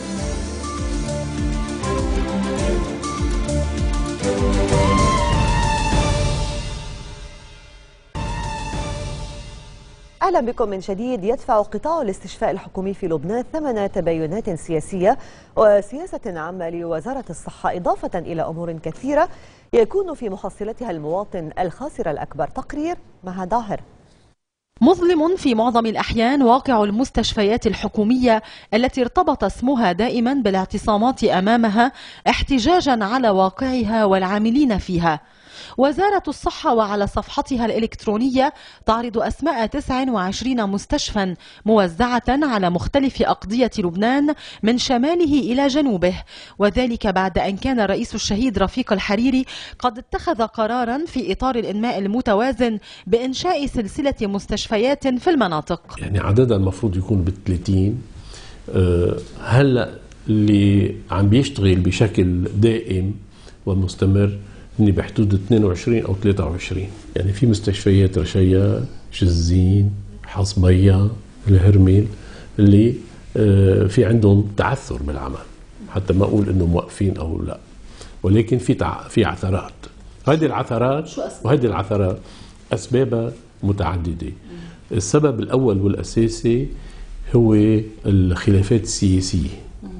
أهلا بكم من جديد. يدفع قطاع الاستشفاء الحكومي في لبنان ثمن تباينات سياسية وسياسة عامة لوزارة الصحة، إضافة إلى أمور كثيرة يكون في محصلتها المواطن الخاسر الأكبر. تقرير مع ظاهر. مظلم في معظم الأحيان واقع المستشفيات الحكومية التي ارتبط اسمها دائما بالاعتصامات أمامها احتجاجا على واقعها والعاملين فيها. وزارة الصحة وعلى صفحتها الإلكترونية تعرض أسماء 29 مستشفى موزعة على مختلف أقضية لبنان من شماله إلى جنوبه، وذلك بعد أن كان الرئيس الشهيد رفيق الحريري قد اتخذ قرارا في إطار الإنماء المتوازن بإنشاء سلسلة مستشفيات في المناطق. يعني عددها المفروض يكون ب30. هلأ اللي عم بيشتغل بشكل دائم ومستمر هني بحدود 22 أو 23. يعني في مستشفيات رشيا، شزين، حصبية، الهرميل اللي في عندهم تعثر بالعمل، حتى ما أقول إنه موقفين أو لا، ولكن في عثرات. هذه العثرات أسبابها متعددة. السبب الأول والأساسي هو الخلافات السياسية.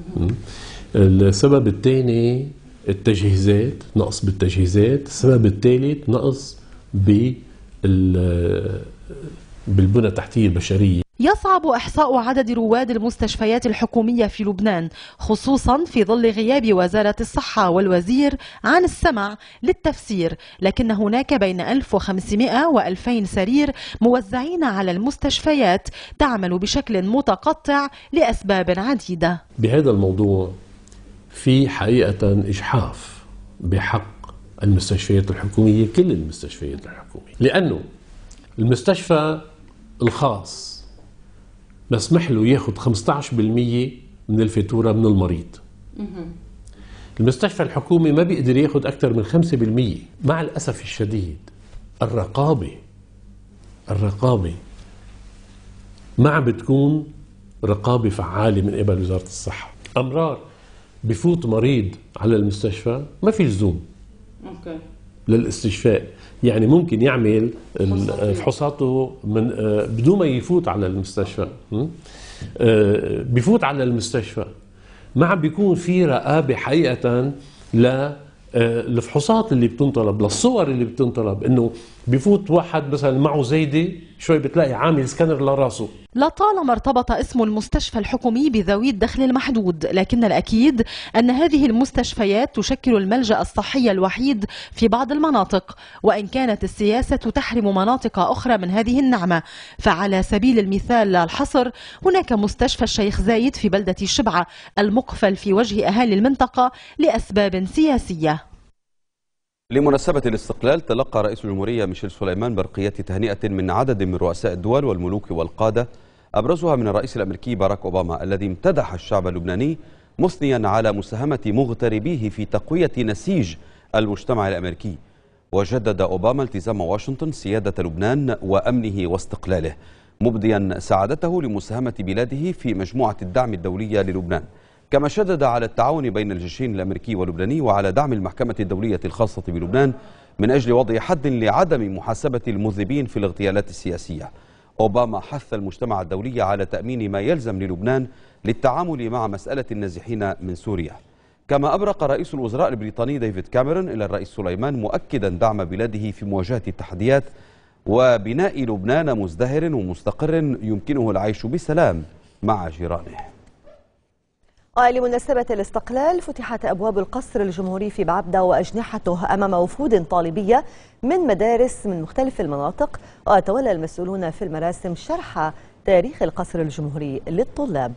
السبب الثاني التجهيزات، نقص بالتجهيزات. السبب الثالث نقص بالبنى التحتية البشرية. يصعب إحصاء عدد رواد المستشفيات الحكومية في لبنان، خصوصا في ظل غياب وزارة الصحة والوزير عن السمع للتفسير، لكن هناك بين 1500 و2000 سرير موزعين على المستشفيات تعمل بشكل متقطع لأسباب عديدة. بهذا الموضوع في حقيقة إجحاف بحق المستشفيات الحكومية، كل المستشفيات الحكومية، لأنه المستشفى الخاص مسمح له ياخد 15% من الفاتورة من المريض. المستشفى الحكومي ما بيقدر ياخد أكثر من 5%. مع الأسف الشديد الرقابة ما عم بتكون رقابة فعالة من قبل وزارة الصحة. أمرار بفوت مريض على المستشفى ما في لزوم للاستشفاء، يعني ممكن يعمل فحوصاته من بدون ما يفوت على المستشفى. بفوت على المستشفى ما عم بيكون في رقابة حقيقة للفحوصات اللي بتنطلب، للصور اللي بتنطلب. انه بفوت واحد مثلا معه زايدة شوي بتلاقي عامل سكانر لراسه. لطالما ارتبط اسم المستشفى الحكومي بذوي الدخل المحدود، لكن الأكيد أن هذه المستشفيات تشكل الملجأ الصحي الوحيد في بعض المناطق، وإن كانت السياسة تحرم مناطق أخرى من هذه النعمة. فعلى سبيل المثال لا الحصر، هناك مستشفى الشيخ زايد في بلدة شبعة المقفل في وجه أهالي المنطقة لأسباب سياسية. لمناسبة الاستقلال تلقى رئيس الجمهورية ميشيل سليمان برقيات تهنئة من عدد من رؤساء الدول والملوك والقادة، أبرزها من الرئيس الأمريكي باراك أوباما الذي امتدح الشعب اللبناني مثنيا على مساهمة مغتربيه في تقوية نسيج المجتمع الأمريكي. وجدد أوباما التزام واشنطن سيادة لبنان وأمنه واستقلاله، مبديا سعادته لمساهمة بلاده في مجموعة الدعم الدولية للبنان، كما شدد على التعاون بين الجيشين الأمريكي واللبناني وعلى دعم المحكمة الدولية الخاصة بلبنان من أجل وضع حد لعدم محاسبة المذنبين في الاغتيالات السياسية. أوباما حث المجتمع الدولي على تأمين ما يلزم للبنان للتعامل مع مسألة النازحين من سوريا. كما أبرق رئيس الوزراء البريطاني ديفيد كاميرون إلى الرئيس سليمان مؤكدا دعم بلاده في مواجهة التحديات وبناء لبنان مزدهر ومستقر يمكنه العيش بسلام مع جيرانه. لمناسبة الاستقلال فتحت أبواب القصر الجمهوري في بعبدة وأجنحته أمام وفود طالبية من مدارس من مختلف المناطق، وتولى المسؤولون في المراسم شرح تاريخ القصر الجمهوري للطلاب.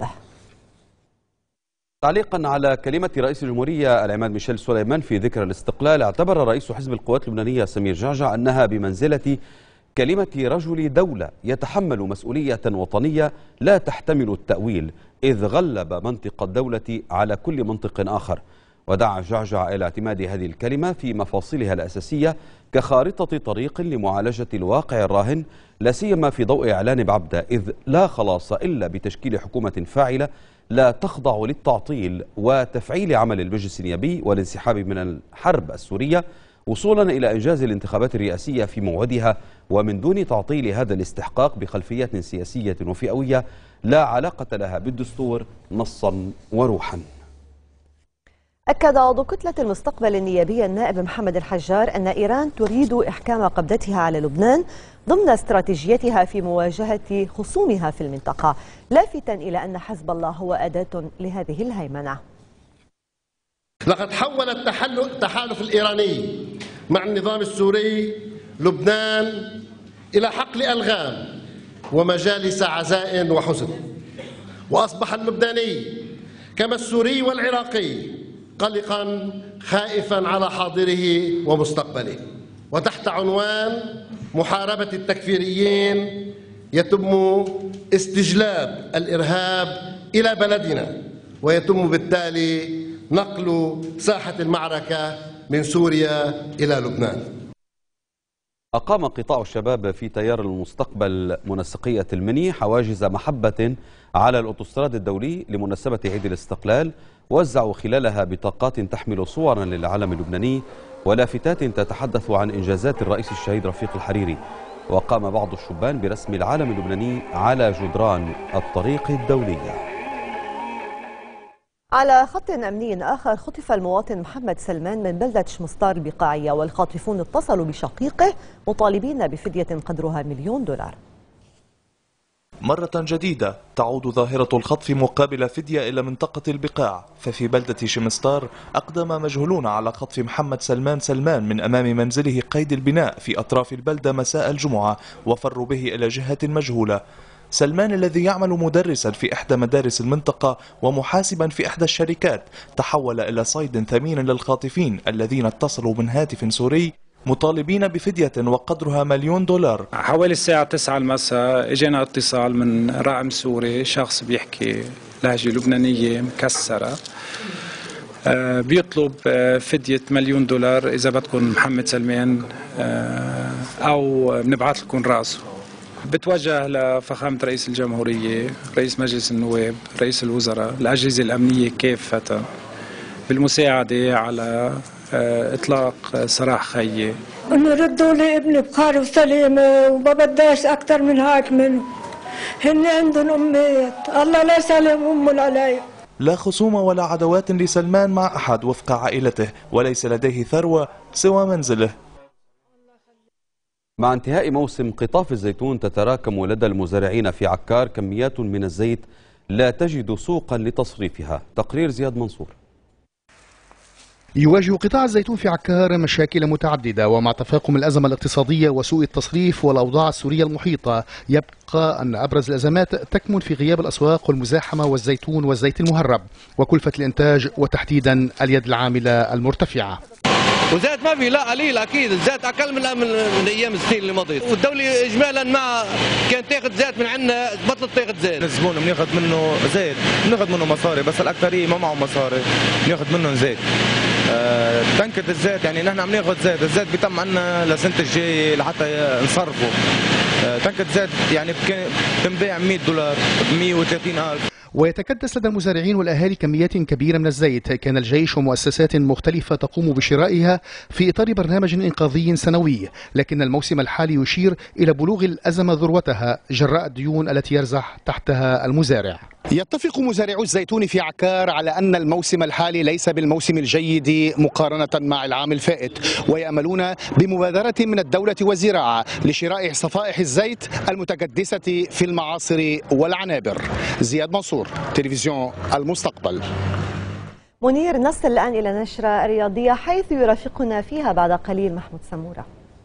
تعليقا على كلمة رئيس الجمهورية العماد ميشيل سليمان في ذكرى الاستقلال، اعتبر رئيس حزب القوات اللبنانية سمير جعجع أنها بمنزلة كلمة رجل دولة يتحمل مسؤولية وطنية لا تحتمل التأويل، إذ غلب منطق الدولة على كل منطق آخر. ودعا جعجع إلى اعتماد هذه الكلمة في مفاصلها الأساسية كخارطة طريق لمعالجة الواقع الراهن، لا سيما في ضوء إعلان بعبدة، إذ لا خلاص إلا بتشكيل حكومة فاعلة لا تخضع للتعطيل وتفعيل عمل المجلس النيابي والانسحاب من الحرب السورية وصولا إلى إنجاز الانتخابات الرئاسية في موعدها، ومن دون تعطيل هذا الاستحقاق بخلفيات سياسية وفئوية لا علاقة لها بالدستور نصا وروحا. أكد عضو كتلة المستقبل النيابي النائب محمد الحجار أن إيران تريد إحكام قبضتها على لبنان ضمن استراتيجيتها في مواجهة خصومها في المنطقة، لافتا إلى أن حزب الله هو أداة لهذه الهيمنة. لقد حول التحالف الإيراني مع النظام السوري لبنان إلى حقل ألغام ومجالس عزاء وحزن، وأصبح اللبناني كما السوري والعراقي قلقا خائفا على حاضره ومستقبله. وتحت عنوان محاربة التكفيريين يتم استجلاب الإرهاب إلى بلدنا، ويتم بالتالي نقل ساحة المعركة من سوريا إلى لبنان. أقام قطاع الشباب في تيار المستقبل منسقية المني حواجز محبة على الأوتوستراد الدولي لمناسبة عيد الاستقلال، وزعوا خلالها بطاقات تحمل صورا للعلم اللبناني ولافتات تتحدث عن إنجازات الرئيس الشهيد رفيق الحريري. وقام بعض الشبان برسم العلم اللبناني على جدران الطريق الدولية. على خط أمني آخر، خطف المواطن محمد سلمان من بلدة شمسطار البقاعية، والخاطفون اتصلوا بشقيقه مطالبين بفدية قدرها $1,000,000. مرة جديدة تعود ظاهرة الخطف مقابل فدية إلى منطقة البقاع، ففي بلدة شمسطار أقدم مجهولون على خطف محمد سلمان من أمام منزله قيد البناء في أطراف البلدة مساء الجمعة، وفروا به إلى جهة مجهولة. سلمان الذي يعمل مدرسا في إحدى مدارس المنطقة ومحاسبا في إحدى الشركات تحول إلى صيد ثمين للخاطفين الذين اتصلوا من هاتف سوري مطالبين بفدية وقدرها $1,000,000. حوالي الساعة 9 المساء اجينا اتصال من راعم سوري، شخص بيحكي لهجة لبنانية مكسرة، بيطلب فدية $1,000,000 إذا بدكم محمد سلمان أو بنبعث لكم رأسه. بتوجه لفخامة رئيس الجمهورية، رئيس مجلس النواب، رئيس الوزراء، الأجهزة الأمنية كافة بالمساعدة على إطلاق سراح خيي. إنه ردوا لي ابني بخير وسلامة وما بداش أكثر من هيك منه، هن عندهم أمات، الله لا يسلم أمهم علي. لا خصوم ولا عدوات لسلمان مع أحد وفق عائلته، وليس لديه ثروة سوى منزله. مع انتهاء موسم قطاف الزيتون تتراكم لدى المزارعين في عكار كميات من الزيت لا تجد سوقا لتصريفها. تقرير زياد منصور. يواجه قطاع الزيتون في عكار مشاكل متعددة، ومع تفاقم الأزمة الاقتصادية وسوء التصريف والأوضاع السورية المحيطة، يبقى أن أبرز الأزمات تكمن في غياب الأسواق والمزاحمة والزيتون والزيت المهرب وكلفة الإنتاج، وتحديدا اليد العاملة المرتفعة. وزيت ما في، لا قليل اكيد، الزيت اقل من ايام السنين اللي مضت، والدوله اجمالا ما كانت تاخذ زيت من عندنا بطلت تاخذ زيت. الزبون بناخذ منه زيت، بناخذ منه مصاري، بس الاكثريه ما معهم مصاري، بناخذ منهم زيت. تنكة الزيت يعني نحن عم ناخذ زيت، الزيت بيتم عنا لسنة الجاي لحتى نصرفه. تنكة زيت يعني بتنباع $100 ب130,000. ويتكدس لدى المزارعين والأهالي كميات كبيرة من الزيت. كان الجيش ومؤسسات مختلفة تقوم بشرائها في إطار برنامج إنقاذي سنوي، لكن الموسم الحالي يشير إلى بلوغ الأزمة ذروتها جراء الديون التي يرزح تحتها المزارع. يتفق مزارعو الزيتون في عكار على أن الموسم الحالي ليس بالموسم الجيد مقارنة مع العام الفائت، ويأملون بمبادرة من الدولة والزراعة لشراء صفائح الزيت المتكدسة في المعاصر والعنابر. زياد منصور، تلفزيون المستقبل. منير، نصل الآن إلى نشرة رياضية حيث يرافقنا فيها بعد قليل محمود سمورة.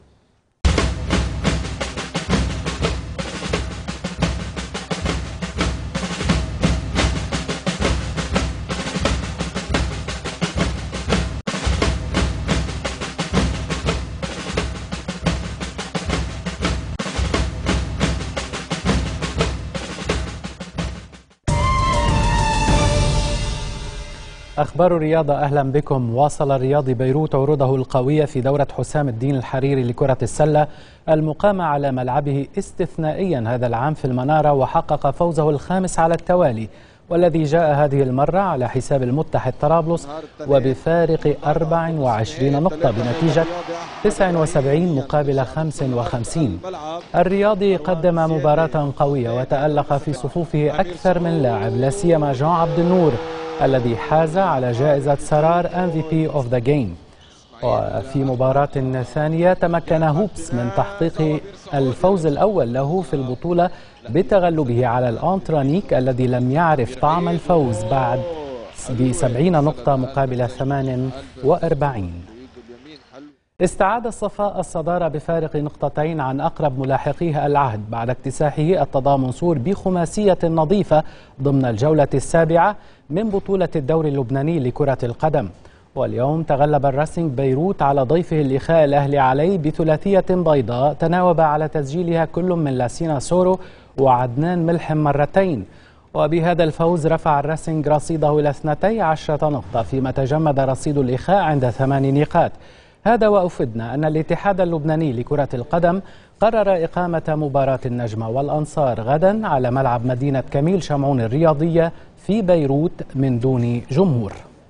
أخبار الرياضة، أهلا بكم. واصل الرياضي بيروت عروضه القوية في دورة حسام الدين الحريري لكرة السلة المقامة على ملعبه استثنائيا هذا العام في المنارة، وحقق فوزه الخامس على التوالي، والذي جاء هذه المرة على حساب المتحد طرابلس وبفارق 24 نقطة بنتيجة 79 مقابل 55. الرياضي قدم مباراة قوية وتألق في صفوفه أكثر من لاعب، لا سيما جان عبد النور الذي حاز على جائزة سرار MVP of the Game. وفي مباراة ثانية تمكن هوبس من تحقيق الفوز الأول له في البطولة بتغلبه على الأنترانيك الذي لم يعرف طعم الفوز بعد ب70 نقطة مقابل 48. استعاد الصفاء الصدارة بفارق نقطتين عن أقرب ملاحقيه العهد بعد اكتساحه التضامن سور بخماسية نظيفة ضمن الجولة السابعة من بطولة الدوري اللبناني لكرة القدم. واليوم تغلب الراسينج بيروت على ضيفه الإخاء الأهلي علي بثلاثية بيضاء تناوب على تسجيلها كل من لاسينا سورو وعدنان ملحم مرتين. وبهذا الفوز رفع الراسينج رصيده إلى 12 نقطة، فيما تجمد رصيد الإخاء عند 8 نقاط. هذا وأفدنا أن الاتحاد اللبناني لكرة القدم قرر إقامة مباراة النجمة والأنصار غدا على ملعب مدينة كميل شمعون الرياضية في بيروت من دون جمهور.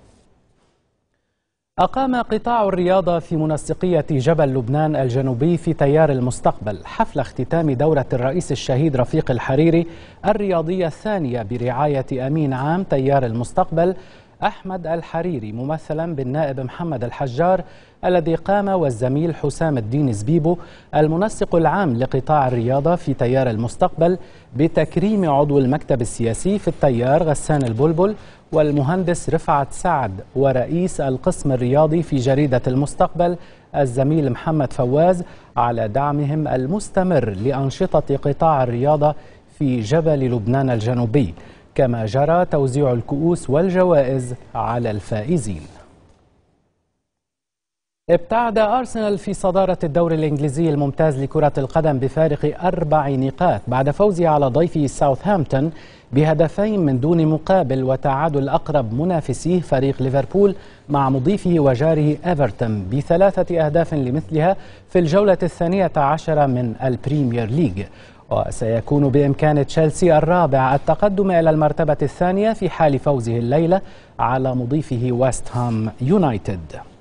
أقام قطاع الرياضة في منسقية جبل لبنان الجنوبي في تيار المستقبل حفل اختتام دورة الرئيس الشهيد رفيق الحريري الرياضية الثانية برعاية أمين عام تيار المستقبل أحمد الحريري، ممثلا بالنائب محمد الحجار الذي قام والزميل حسام الدين زبيبو المنسق العام لقطاع الرياضة في تيار المستقبل بتكريم عضو المكتب السياسي في التيار غسان البلبل والمهندس رفعت سعد ورئيس القسم الرياضي في جريدة المستقبل الزميل محمد فواز على دعمهم المستمر لأنشطة قطاع الرياضة في جبل لبنان الجنوبي، كما جرى توزيع الكؤوس والجوائز على الفائزين. ابتعد أرسنال في صدارة الدوري الإنجليزي الممتاز لكرة القدم بفارق 4 نقاط بعد فوزه على ضيفه ساوثهامبتون بهدفين من دون مقابل، وتعادل أقرب منافسيه فريق ليفربول مع مضيفه وجاره إيفرتون ب3 أهداف لمثلها في الجولة 12 من البريمير ليج. وسيكون بإمكان تشيلسي الرابع التقدم إلى المرتبة الثانية في حال فوزه الليلة على مضيفه ويست هام يونايتد.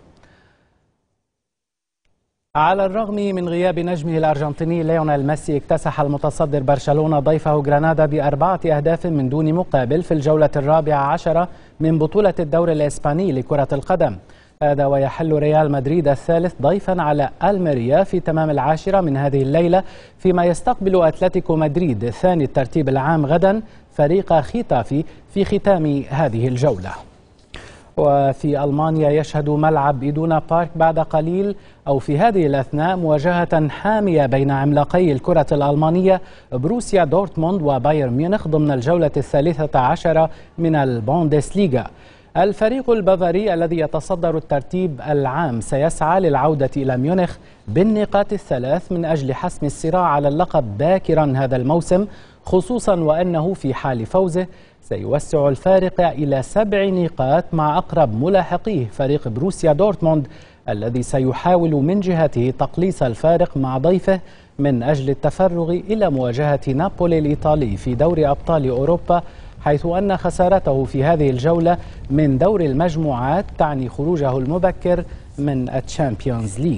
على الرغم من غياب نجمه الأرجنتيني ليونيل ميسي، اكتسح المتصدر برشلونة ضيفه غرانادا ب4 أهداف من دون مقابل في الجولة 14 من بطولة الدوري الإسباني لكرة القدم. هذا ويحل ريال مدريد الثالث ضيفا على ألميريا في تمام 10 من هذه الليلة، فيما يستقبل أتلتيكو مدريد ثاني الترتيب العام غدا فريق ختافي في ختام هذه الجولة. وفي ألمانيا يشهد ملعب إيدونا بارك بعد قليل أو في هذه الأثناء مواجهة حامية بين عملاقي الكرة الألمانية بروسيا دورتموند وبايرن ميونخ ضمن الجولة 13 من البوندسليغا. الفريق البافاري الذي يتصدر الترتيب العام سيسعى للعودة إلى ميونخ بالنقاط الثلاث من أجل حسم الصراع على اللقب باكرا هذا الموسم، خصوصا وأنه في حال فوزه سيوسع الفارق إلى 7 نقاط مع أقرب ملاحقيه فريق بروسيا دورتموند الذي سيحاول من جهته تقليص الفارق مع ضيفه من أجل التفرغ إلى مواجهة نابولي الإيطالي في دوري أبطال أوروبا، حيث أن خسارته في هذه الجولة من دور المجموعات تعني خروجه المبكر من الشامبيونز ليج.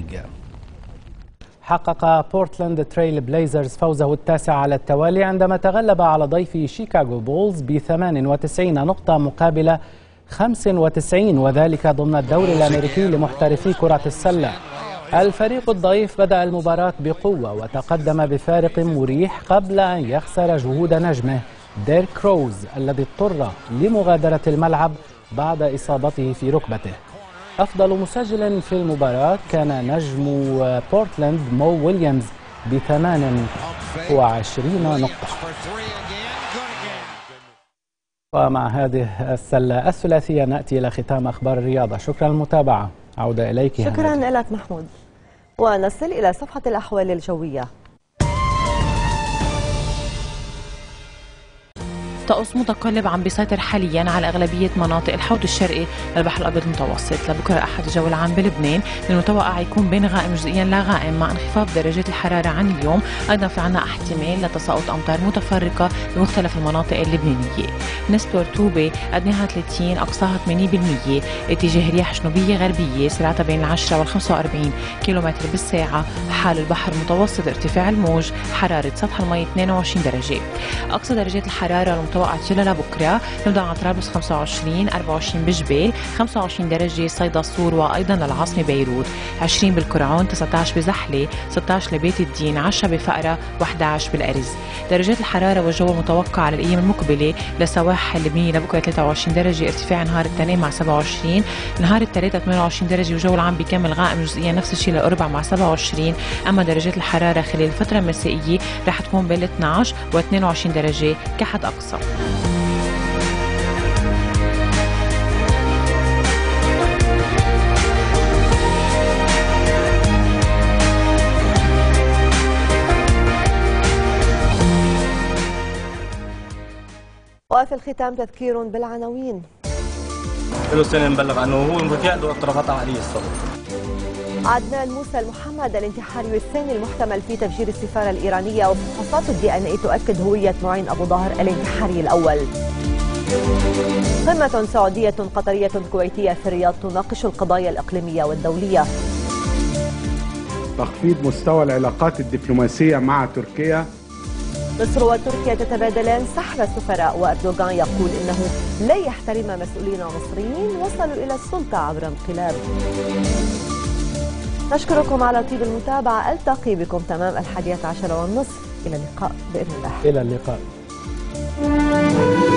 حقق بورتلاند تريل بليزرز فوزه التاسع على التوالي عندما تغلب على ضيف شيكاغو بولز ب98 نقطة مقابل 95، وذلك ضمن الدوري الأمريكي لمحترفي كرة السلة. الفريق الضيف بدأ المباراة بقوة وتقدم بفارق مريح قبل أن يخسر جهود نجمه ديريك روز الذي اضطر لمغادرة الملعب بعد إصابته في ركبته. أفضل مسجل في المباراة كان نجم بورتلاند مو ويليامز ب28 نقطة. ومع هذه السلة الثلاثية نأتي إلى ختام أخبار الرياضة. شكرا للمتابعة. عودة إليك. شكرا لك محمود. ونصل إلى صفحة الأحوال الجوية. طقس متقلب عم بيسيطر حاليا على أغلبية مناطق الحوض الشرقي للبحر الأبيض المتوسط. لبكرة أحد الجو العام بلبنان المتوقع يكون بين غائم جزئيا لا غائم مع انخفاض درجات الحرارة عن اليوم. أيضا في عنا احتمال لتساقط أمطار متفرقة بمختلف المناطق اللبنانية. نسبة رطوبة أدناها 30 أقصاها 8%. اتجاه رياح جنوبية غربية سرعتها بين 10 و45 كيلومتر بالساعة. حال البحر المتوسط ارتفاع الموج. حرارة سطح الماء 22 درجة. أقصى درجات الحرارة المتوقع تشيلها لبكرة نبدأ على طرابلس 25 24 بجبال 25 درجة صيدا الصور وأيضا للعاصمة بيروت 20 بالقرعون 19 بزحلة 16 لبيت الدين 10 بفقرة و11 بالأرز. درجات الحرارة والجو المتوقع على الأيام المقبلة لسواحل لبنان لبكرة 23 درجة ارتفاع نهار الاثنين مع 27 نهار الثلاثاء 28 درجة والجو العام بيكمل غائم جزئيا نفس الشيء للأربع مع 27. أما درجات الحرارة خلال الفترة المسائية رح تكون بين 12 و22 درجة كحد أقصى. وفي الختام تذكير بالعناوين. له سنة نبلغ عنه وهو في عنده اضطرابات عقلية الصبر. عدنان موسى المحمد الانتحاري الثاني المحتمل في تفجير السفارة الإيرانية، وفحوصات الDNA تؤكد هوية معين أبو ظهر الانتحاري الأول. قمة سعودية قطرية كويتية في الرياض تناقش القضايا الإقليمية والدولية. تخفيض مستوى العلاقات الدبلوماسية مع تركيا. مصر وتركيا تتبادلان سحب السفراء، وأردوغان يقول إنه لا يحترم مسؤولين مصريين وصلوا إلى السلطة عبر انقلاب. نشكركم على طيب المتابعة. ألتقي بكم تمام 11:30. إلى اللقاء بإذن الله. إلى اللقاء.